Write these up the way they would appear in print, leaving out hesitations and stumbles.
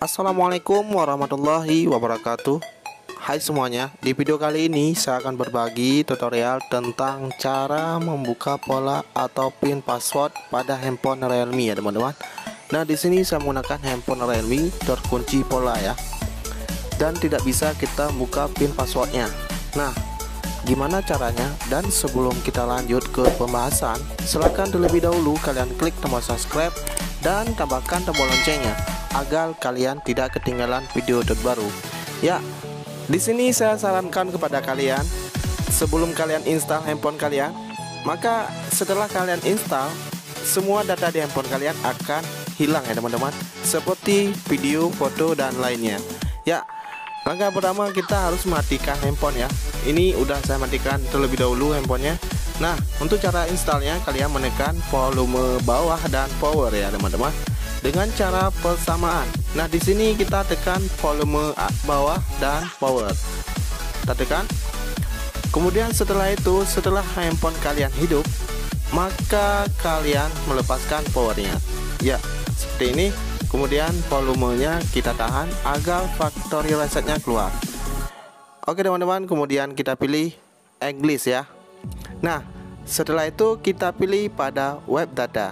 Assalamualaikum warahmatullahi wabarakatuh. Hai semuanya, di video kali ini saya akan berbagi tutorial tentang cara membuka pola atau pin password pada handphone Realme ya teman-teman. Nah, di sini saya menggunakan handphone Realme terkunci pola ya, dan tidak bisa kita buka pin passwordnya. Nah, gimana caranya? Dan sebelum kita lanjut ke pembahasan, silahkan terlebih dahulu kalian klik tombol subscribe dan tambahkan tombol loncengnya agar kalian tidak ketinggalan video terbaru. Ya, di sini saya sarankan kepada kalian, sebelum kalian install handphone kalian, maka setelah kalian install, semua data di handphone kalian akan hilang ya teman-teman, seperti video, foto, dan lainnya. Ya, langkah pertama kita harus matikan handphone ya. Ini udah saya matikan terlebih dahulu handphonenya. Nah, untuk cara installnya kalian menekan volume bawah dan power ya teman-teman, dengan cara persamaan. Nah, di sini kita tekan volume bawah dan power. Kita tekan. Kemudian setelah itu, setelah handphone kalian hidup, maka kalian melepaskan powernya. Ya, seperti ini. Kemudian volumenya kita tahan agar factory resetnya keluar. Oke teman-teman, kemudian kita pilih English ya. Nah, setelah itu kita pilih pada web data.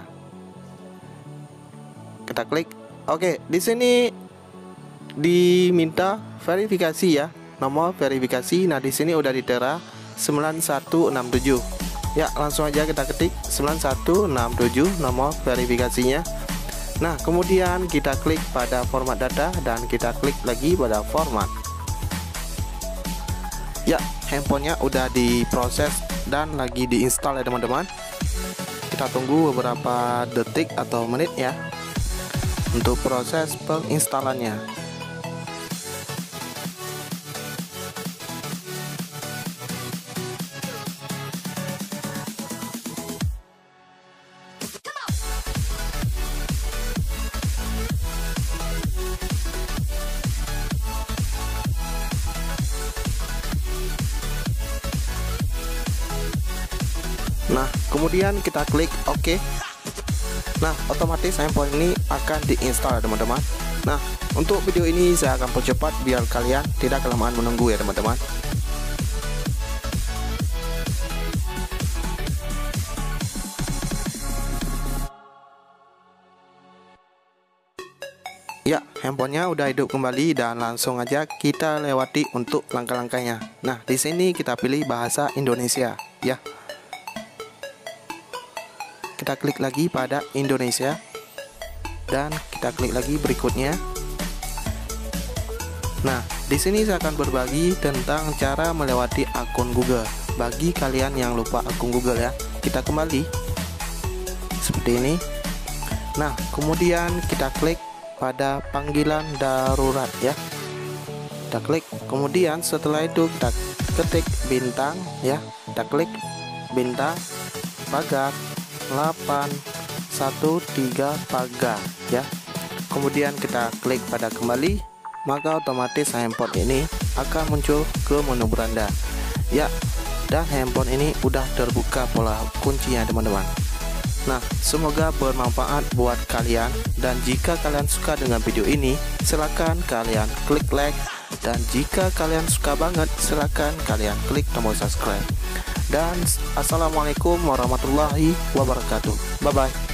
Kita klik. Oke, di sini diminta verifikasi ya, nomor verifikasi. Nah, di sini udah ditera 9167. Ya, langsung aja kita ketik 9167 nomor verifikasinya. Nah, kemudian kita klik pada format data dan kita klik lagi pada format. Ya, handphonenya udah diproses dan lagi diinstal ya teman-teman. Kita tunggu beberapa detik atau menit ya untuk proses penginstalannya. Nah, kemudian kita klik OK. Nah, otomatis handphone ini akan diinstal ya teman-teman. Nah, untuk video ini saya akan percepat biar kalian tidak kelamaan menunggu ya teman-teman. Ya, handphonenya udah hidup kembali dan langsung aja kita lewati untuk langkah-langkahnya. Nah, di sini kita pilih bahasa Indonesia ya. Kita klik lagi pada Indonesia dan kita klik lagi berikutnya. Nah, di sini saya akan berbagi tentang cara melewati akun Google bagi kalian yang lupa akun Google ya. Kita kembali seperti ini. Nah, kemudian kita klik pada panggilan darurat ya. Kita klik. Kemudian setelah itu kita ketik bintang ya. Kita klik bintang pagar 813 pagar ya. Kemudian kita klik pada kembali, maka otomatis handphone ini akan muncul ke menu beranda ya, dan handphone ini udah terbuka pola kuncinya teman-teman. Nah, semoga bermanfaat buat kalian, dan jika kalian suka dengan video ini silahkan kalian klik like, dan jika kalian suka banget silahkan kalian klik tombol subscribe. Dan assalamualaikum warahmatullahi wabarakatuh. Bye bye.